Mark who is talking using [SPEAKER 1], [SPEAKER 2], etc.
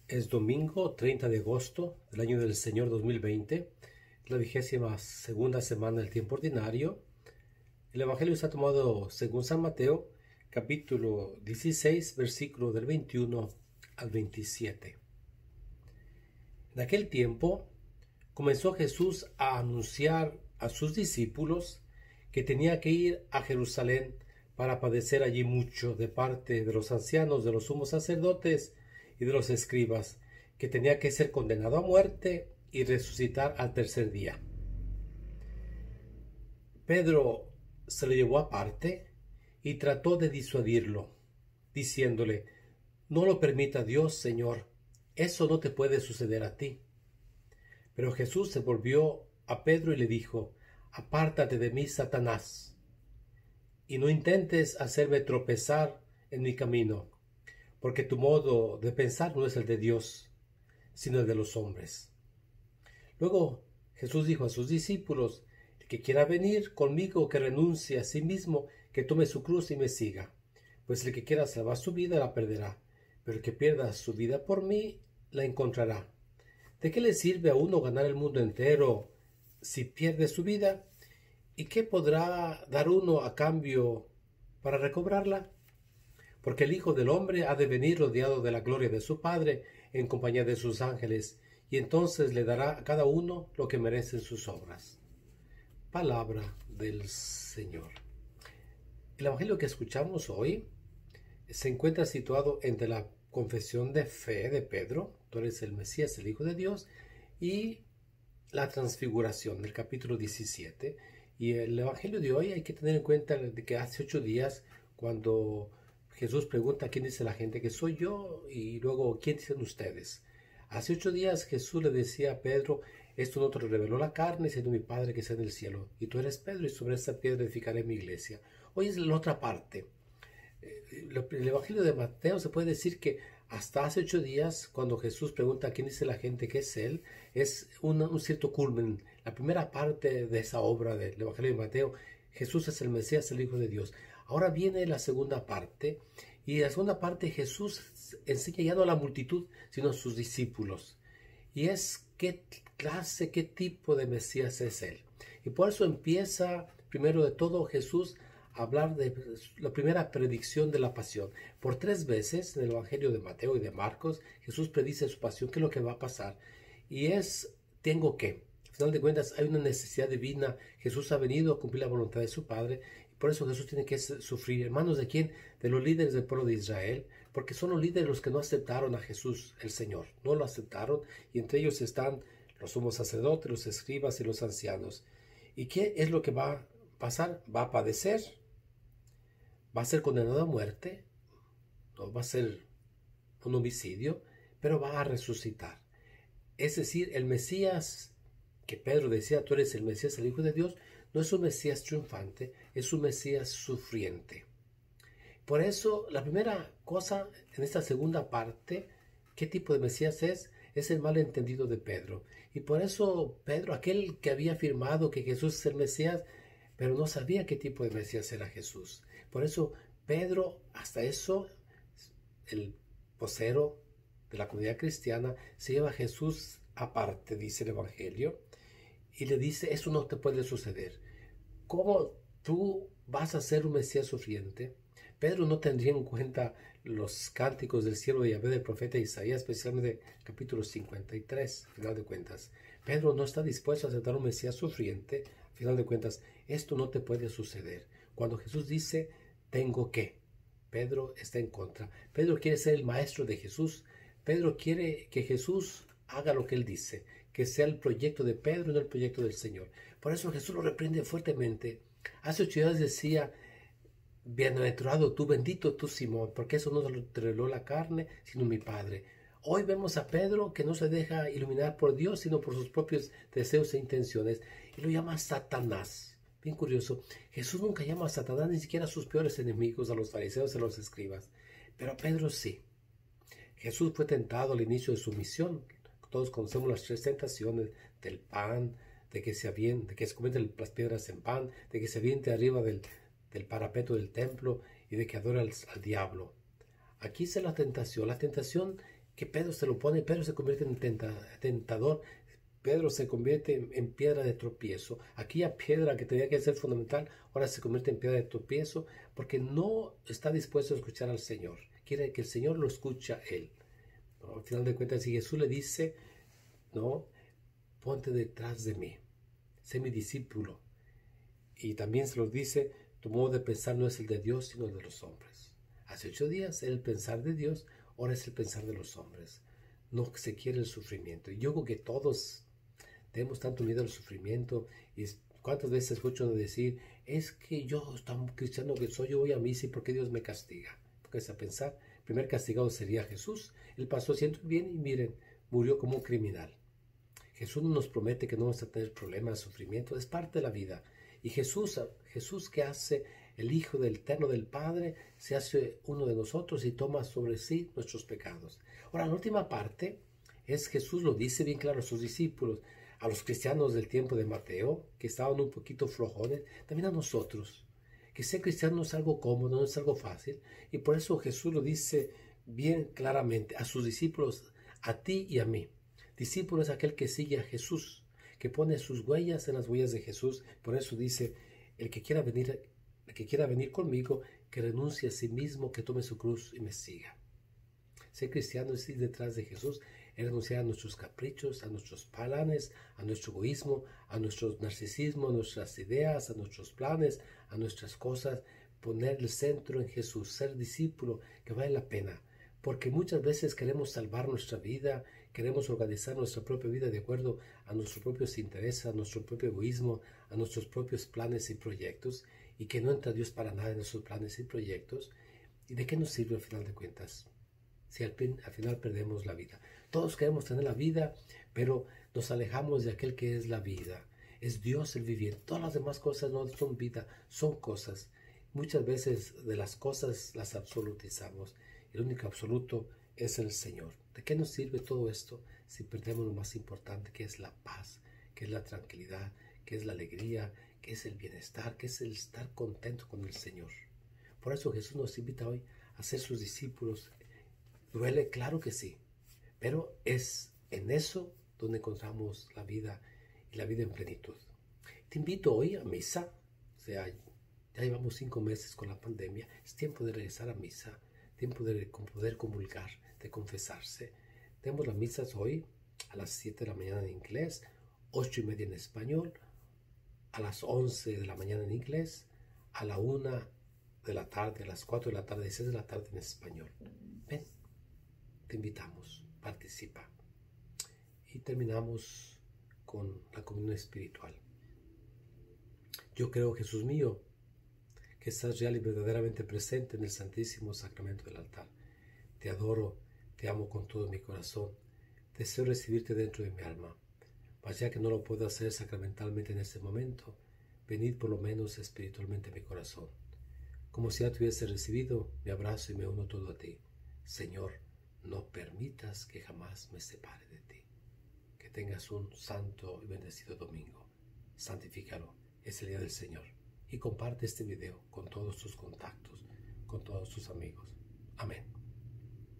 [SPEAKER 1] Es domingo 30 de agosto del año del Señor 2020, la 22ª semana del tiempo ordinario. El Evangelio está tomado según San Mateo, capítulo 16, versículo del 21 al 27. En aquel tiempo comenzó Jesús a anunciar a sus discípulos que tenía que ir a Jerusalén para padecer allí mucho de parte de los ancianos, de los sumos sacerdotes y de los escribas, que tenía que ser condenado a muerte y resucitar al tercer día. Pedro se lo llevó aparte y trató de disuadirlo, diciéndole: «No lo permita Dios, Señor, eso no te puede suceder a ti». Pero Jesús se volvió a Pedro y le dijo: «Apártate de mí, Satanás, y no intentes hacerme tropezar en mi camino, porque tu modo de pensar no es el de Dios, sino el de los hombres». Luego Jesús dijo a sus discípulos: «El que quiera venir conmigo, que renuncie a sí mismo, que tome su cruz y me siga. Pues el que quiera salvar su vida la perderá, pero el que pierda su vida por mí la encontrará. ¿De qué le sirve a uno ganar el mundo entero si pierde su vida? ¿Y qué podrá dar uno a cambio para recobrarla? Porque el Hijo del Hombre ha de venir rodeado de la gloria de su Padre en compañía de sus ángeles, y entonces le dará a cada uno lo que merecen sus obras». Palabra del Señor. El Evangelio que escuchamos hoy se encuentra situado entre la confesión de fe de Pedro: «Tú eres el Mesías, el Hijo de Dios», y la transfiguración del capítulo 17. Y el Evangelio de hoy hay que tener en cuenta de que hace 8 días, cuando Jesús pregunta: «¿Quién dice la gente que soy yo?», y luego: «¿Quién dicen ustedes?». Hace 8 días Jesús le decía a Pedro: «Esto no te lo reveló la carne, sino mi Padre que está en el cielo. Y tú eres Pedro, y sobre esta piedra edificaré mi iglesia». Hoy es la otra parte. El Evangelio de Mateo se puede decir que hasta hace 8 días, cuando Jesús pregunta a quién dice la gente que es Él, es un cierto culmen. La primera parte de esa obra del Evangelio de Mateo: Jesús es el Mesías, el Hijo de Dios. Ahora viene la segunda parte, y en la segunda parte Jesús enseña ya no a la multitud, sino a sus discípulos. Y es qué clase, qué tipo de Mesías es Él. Y por eso empieza, primero de todo, Jesús hablar de la primera predicción de la pasión. Por 3 veces en el Evangelio de Mateo y de Marcos, Jesús predice su pasión, qué es lo que va a pasar. Y es: tengo que. Al final de cuentas, hay una necesidad divina. Jesús ha venido a cumplir la voluntad de su Padre, y por eso Jesús tiene que sufrir. ¿En manos de quién? De los líderes del pueblo de Israel, porque son los líderes los que no aceptaron a Jesús, el Señor. No lo aceptaron, y entre ellos están los sumos sacerdotes, los escribas y los ancianos. ¿Y qué es lo que va a pasar? Va a padecer, va a ser condenado a muerte, no va a ser un homicidio, pero va a resucitar. Es decir, el Mesías que Pedro decía: «Tú eres el Mesías, el Hijo de Dios», no es un Mesías triunfante, es un Mesías sufriente. Por eso, la primera cosa en esta segunda parte, ¿qué tipo de Mesías es? Es el malentendido de Pedro. Y por eso Pedro, aquel que había afirmado que Jesús es el Mesías, pero no sabía qué tipo de Mesías era Jesús. Por eso Pedro, hasta eso, el vocero de la comunidad cristiana, se lleva a Jesús aparte, dice el Evangelio, y le dice: «Eso no te puede suceder. ¿Cómo tú vas a ser un Mesías sufriente?». Pedro no tendría en cuenta los cánticos del cielo de Yahvé del profeta Isaías, especialmente capítulo 53, al final de cuentas. Pedro no está dispuesto a aceptar un Mesías sufriente. Al final de cuentas, esto no te puede suceder. Cuando Jesús dice: «tengo que», Pedro está en contra. Pedro quiere ser el maestro de Jesús. Pedro quiere que Jesús haga lo que él dice, que sea el proyecto de Pedro y no el proyecto del Señor. Por eso Jesús lo reprende fuertemente. Hace 8 días decía: «Bienaventurado tú, bendito tú, Simón, porque eso no te reveló la carne, sino mi Padre». Hoy vemos a Pedro que no se deja iluminar por Dios, sino por sus propios deseos e intenciones, y lo llama Satanás. Bien curioso, Jesús nunca llama a Satanás ni siquiera a sus peores enemigos, a los fariseos y a los escribas, pero a Pedro sí. Jesús fue tentado al inicio de su misión. Todos conocemos las 3 tentaciones: del pan, de que se convierten las piedras en pan, de que se aviente arriba del parapeto del templo, y de que adora al diablo. Aquí es la tentación que Pedro se lo pone, Pedro se convierte en tentador, Pedro se convierte en piedra de tropiezo. Aquella piedra que tenía que ser fundamental, ahora se convierte en piedra de tropiezo porque no está dispuesto a escuchar al Señor. Quiere que el Señor lo escuche a él. ¿No? Al final de cuentas, si Jesús le dice, no, ponte detrás de mí, sé mi discípulo. Y también se los dice, tu modo de pensar no es el de Dios, sino el de los hombres. Hace 8 días el pensar de Dios, ahora es el pensar de los hombres. No se quiere el sufrimiento. Y yo creo que todos tenemos tanto miedo al sufrimiento. Y cuántas veces escucho decir, es que yo, tan cristiano que soy, yo voy a misa y ¿por qué Dios me castiga? Porque es a pensar, el primer castigado sería Jesús. Él pasó haciendo bien y miren, murió como un criminal. Jesús nos promete que no vamos a tener problemas, sufrimiento, es parte de la vida. Y Jesús que hace el Hijo del Eterno del Padre, se hace uno de nosotros y toma sobre sí nuestros pecados. Ahora, la última parte es Jesús lo dice bien claro a sus discípulos, a los cristianos del tiempo de Mateo, que estaban un poquito flojones, también a nosotros, que ser cristiano no es algo cómodo, no es algo fácil, y por eso Jesús lo dice bien claramente a sus discípulos, a ti y a mí. Discípulo es aquel que sigue a Jesús, que pone sus huellas en las huellas de Jesús. Por eso dice, el que quiera venir conmigo, que renuncie a sí mismo, que tome su cruz y me siga. Ser cristiano es ir detrás de Jesús, es renunciar a nuestros caprichos, a nuestros planes, a nuestro egoísmo, a nuestro narcisismo, a nuestras ideas, a nuestros planes, a nuestras cosas, poner el centro en Jesús, ser discípulo, que vale la pena. Porque muchas veces queremos salvar nuestra vida, queremos organizar nuestra propia vida de acuerdo a nuestros propios intereses, a nuestro propio egoísmo, a nuestros propios planes y proyectos, y que no entra Dios para nada en esos planes y proyectos. ¿Y de qué nos sirve al final de cuentas? Si al final perdemos la vida. Todos queremos tener la vida, pero nos alejamos de aquel que es la vida. Es Dios el viviente. Todas las demás cosas no son vida, son cosas. Muchas veces de las cosas las absolutizamos. El único absoluto es el Señor. ¿De qué nos sirve todo esto si perdemos lo más importante, que es la paz, que es la tranquilidad, que es la alegría, que es el bienestar, que es el estar contento con el Señor? Por eso Jesús nos invita hoy a ser sus discípulos. ¿Duele? Claro que sí, pero es en eso donde encontramos la vida y la vida en plenitud. Te invito hoy a misa. O sea, ya llevamos 5 meses con la pandemia. Es tiempo de regresar a misa, tiempo de poder comulgar, de confesarse. Tenemos las misas hoy a las 7 de la mañana en inglés, 8:30 en español, a las 11 de la mañana en inglés, a la 1 de la tarde, a las 4 de la tarde y 6 de la tarde en español. Ven, te invitamos, participa. Y terminamos con la comunión espiritual. Yo creo, Jesús mío, que estás real y verdaderamente presente en el Santísimo Sacramento del altar. Te adoro, te amo con todo mi corazón. Deseo recibirte dentro de mi alma. Mas ya que no lo puedo hacer sacramentalmente en este momento, venid por lo menos espiritualmente a mi corazón. Como si ya te hubiese recibido, me abrazo y me uno todo a ti. Señor, no permitas que jamás me separe de ti. Que tengas un santo y bendecido domingo. Santifícalo, es el día del Señor. Y comparte este video con todos tus contactos, con todos tus amigos. Amén.